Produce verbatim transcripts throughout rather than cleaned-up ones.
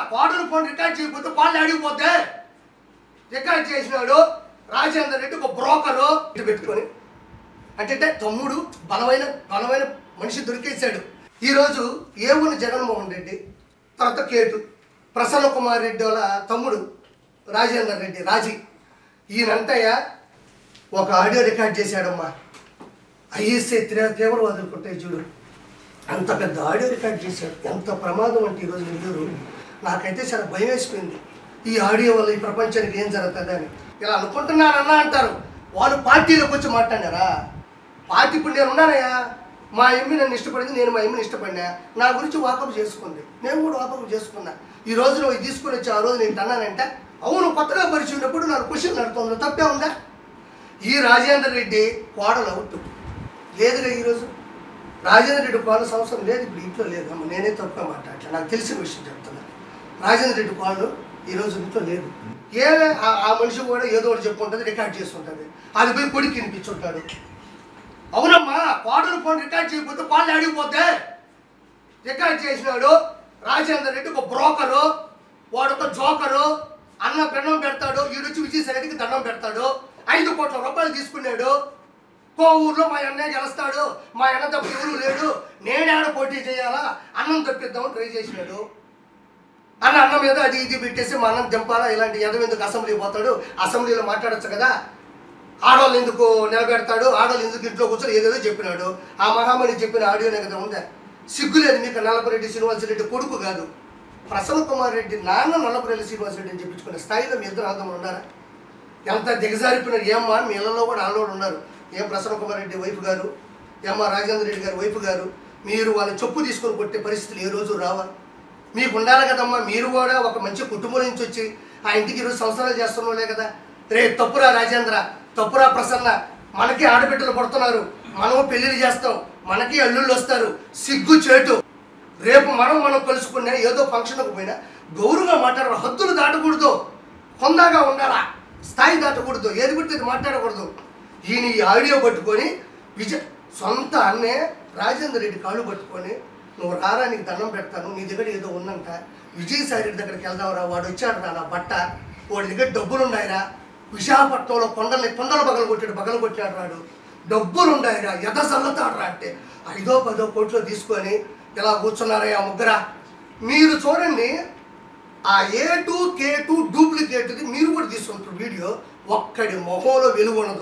కోడలు phone record చేయకపోతే వాళ్ళు అడిగిపోతే రికార్డ్ చేసినాడు రాజేందర్ రెడ్డి ఒక బ్రోకరు ఇటు పెట్టుకొని అంటే తమ్ముడు బలమైన బలమైన మనిషి దొరికేశాడు. ఈరోజు ఏ ఊరు జగన్మోహన్ రెడ్డి తర్వాత కేటు ప్రసన్న కుమార్ రెడ్డి వాళ్ళ తమ్ముడు రాజేందర్ రెడ్డి రాజీ ఈయనంతయ్య ఒక ఆడియో రికార్డ్ చేశాడమ్మా. ఐఎస్ఐ తీవ్రవాదులు కొట్టే చూడు అంత పెద్ద ఆడియో రికార్డ్ చేశాడు. ఎంత ప్రమాదం అంటే ఈరోజు నెల్లూరు నాకైతే చాలా భయం వేసిపోయింది. ఈ ఆడియో వల్ల ఈ ప్రపంచానికి ఏం జరుగుతుంది అని ఇలా అనుకుంటున్నానన్నా అంటారు. వాళ్ళు పార్టీలోకి వచ్చి మాట్లాడారా? పార్టీ ఇప్పుడు నేను ఉన్నానయ్యా, మా ఎమ్మి నన్ను ఇష్టపడింది, నేను మా ఎమ్మిని ఇష్టపడినా, నా గురించి వాకప్ చేసుకుంది, నేను కూడా వాకప్ చేసుకున్నా. ఈ రోజు నువ్వు తీసుకుని వచ్చి ఆ రోజు నేను అన్నానంటే అవును కొత్తగా పరిచయం ఉన్నప్పుడు నాకు క్వశ్చన్ నడుతుంది, తప్పే ఉందా? ఈ రాజేందర్ రెడ్డి కోడలు అవుట్ లేదుగా. ఈరోజు రాజేందర్ రెడ్డి కోడల సంవత్సరం లేదు, ఇప్పుడు ఇంట్లో లేదు. అమ్మ నేనే తప్పుగా మాట్లాడలే, నాకు తెలిసిన విషయం చెప్తున్నా. రాజేందర్ రెడ్డి కోడలు ఈరోజు ఇంట్లో లేదు. ఏమే ఆ మనిషి కూడా ఏదో ఒకటి చెప్పుకుంటుంది, రికార్డ్ చేస్తుంటుంది, అది పోయి కొడుకు వినిపించుంటాడు. అవునమ్మా, కోడలు ఫోన్ రికార్డ్ చేయకపోతే వాళ్ళు అడిగిపోతే రికార్డ్ చేసినాడు రాజేందర్ రెడ్డి ఒక బ్రోకరు, వాడు ఒక జోకరు. అన్న దండం పెడతాడు, ఈడొచ్చి విజయసాయి రెడ్డికి దండం పెడతాడు. ఐదు కోట్ల రూపాయలు తీసుకున్నాడు. కో ఊర్లో మా అన్నయ్య గెలుస్తాడు, మా అన్న తప్ప ఎవరు లేడు, నేనేడ పోటీ చేయాలా, అన్నం తప్పిద్దామని ట్రై చేసినాడు. అన్న అన్న మీద అది ఇది పెట్టేసి మా అన్నం దింపాలా, ఇలాంటి ఎదవ ఎందుకు అసెంబ్లీ పోతాడు, అసెంబ్లీలో మాట్లాడచ్చు కదా, ఆడవాళ్ళు ఎందుకు నిలబెడతాడు, ఆడవాళ్ళు ఎందుకు ఇంట్లో కూర్చొని ఏదేదో చెప్పినాడు. ఆ మహామణి చెప్పిన ఆడియోనే కదా ఉందా? సిగ్గులేదు మీకు? నల్లపురెడ్డి శ్రీనివాసరెడ్డి కొడుకు కాదు, ప్రసన్న కుమార్ రెడ్డి నాన్న నల్లపురెడ్డి శ్రీనివాసరెడ్డి అని చెప్పించుకునే స్థాయిలో మీ ఇద్దరు అందరూ ఉన్నారా? ఎంత దిగజారిపోయినారు ఏమ్మా? మీ ఇళ్ళలో కూడా ఆడవాళ్ళు ఉన్నారు. ఏం ప్రసన్న కుమార్ రెడ్డి వైపు గారు, ఏమ్మా రాజేంద్ర రెడ్డి గారు వైపు గారు, మీరు వాళ్ళ చెప్పు తీసుకొని కొట్టే పరిస్థితులు ఏ రోజు రావా? మీకు ఉండాలి కదమ్మా. మీరు కూడా ఒక మంచి కుటుంబం నుంచి వచ్చి ఆ ఇంటికి ఈరోజు సంవత్సరాలు చేస్తున్నాలే కదా. రే తప్పురా రాజేంద్ర, తప్పురా ప్రసన్న, మనకి ఆడబిడ్డలు పడుతున్నారు, మనము పెళ్లిళ్ళు చేస్తాం, మనకి అల్లుళ్ళు వస్తారు, సిగ్గు చేటు. రేపు మనం మనం కలుసుకున్నా ఏదో ఫంక్షన్కి పోయినా గౌరవంగా మాట్లాడాలి, హద్దులు దాటకూడదు, హొందాగా ఉండాలా, స్థాయి దాటకూడదు, ఏది పడితే మాట్లాడకూడదు. ఈయన ఈ ఆడియో పట్టుకొని విజయ్ సొంత అన్నే రాజేందర్ రెడ్డి కాళ్ళు పట్టుకొని నువ్వు రారా, నీకు దండం పెడతాను, నీ దగ్గర ఏదో ఉందంట, విజయసాయి రెడ్డి దగ్గరికి వెళ్దాంరా, వాడు వచ్చాడు రా నా బట్ట, వాడి దగ్గర డబ్బులు ఉన్నాయిరా, విశాఖపట్నంలో కొండల్ని కొండలు పగలు కొట్టాడు, పగలు కొట్టాడు రాడు, డబ్బులు ఉన్నాయిరా, ఎద చల్లతాడు రా అంటే ఐదో పదో కోట్లు తీసుకొని ఇలా కూర్చున్నారా ఆ ముగ్గురా. మీరు చూడండి, ఆ ఏ టూ కే టూ డూప్లికేట్ది మీరు కూడా తీసుకుంటారు వీడియో. ఒక్కడి మొహంలో వెలుగు ఉండదు,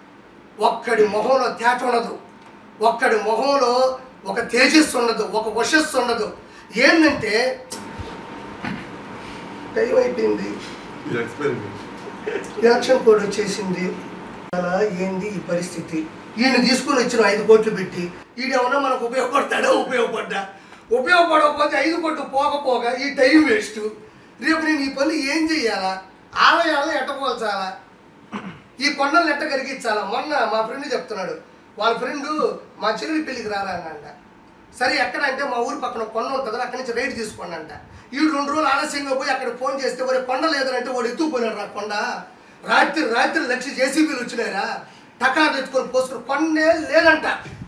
ఒక్కడి మొహంలో తేట ఉండదు, ఒక్కడి మొహంలో ఒక తేజస్సు ఉండదు, ఒక వశస్సు ఉండదు. ఏంటంటే టైం అయిపోయింది, ఎలక్షన్ కోడ్ వచ్చేసింది, అలా ఏంది ఈ పరిస్థితి? ఈయన తీసుకుని వచ్చిన ఐదు కోట్లు పెట్టి ఈడేమన్నా మనకు ఉపయోగపడతాడా? ఉపయోగపడ్డా? ఉపయోగపడకపోతే ఐదు కోట్లు పోకపోగా ఈ టైం వేస్ట్. రేపు నేను ఈ పని ఏం చెయ్యాలా? ఆలయాలను ఎట్టపోల్చాలా, ఈ కొండలను ఎట్ట కరిగించాలా? మొన్న మా ఫ్రెండ్ చెప్తున్నాడు, వాళ్ళ ఫ్రెండు మా చెల్లి పెళ్ళికి రారా అన్నంట. సరే ఎక్కడ అంటే మా ఊరు పక్కన కొండ ఉంటుంది, అక్కడి నుంచి రైడ్ తీసుకోండి అంట. ఈ రెండు రోజులు ఆలస్యంగా పోయి అక్కడ ఫోన్ చేస్తే వాడు కొండ లేదనంటే వాడు ఎత్తుకుపోయినాడు రా కొండ. రాత్రి రాత్రి లక్ష జేసీబీలు వచ్చినాయిరా, టకాలు ఎత్తుకొని పోసుకుని కొండే లేదంట,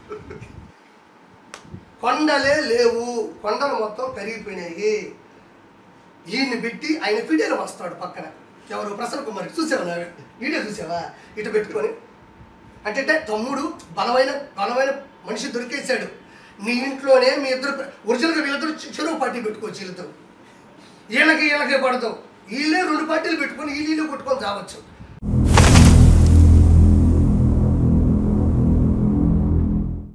కొండలే లేవు, కొండలు మొత్తం కరిగిపోయినాయి. ఈయన్ని పెట్టి ఆయన ఫీడియోలో వస్తాడు పక్కన, ఎవరు ప్రసన్న కుమార్ చూసావా, నా వీడియో చూసావా, ఇటు పెట్టుకొని అంటే తమ్ముడు బలమైన బలమైన మనిషి దొరికేశాడు. నీ ఇంట్లోనే మీ ఇద్దరు ఒరిజినల్గా వీళ్ళిద్దరు చెరువు పార్టీ పెట్టుకోవచ్చు, వీళ్ళిద్దరు వీళ్ళకి వీళ్ళకే పడతావు, వీళ్ళే రెండు పార్టీలు పెట్టుకొని వీళ్ళు కొట్టుకొని రావచ్చు.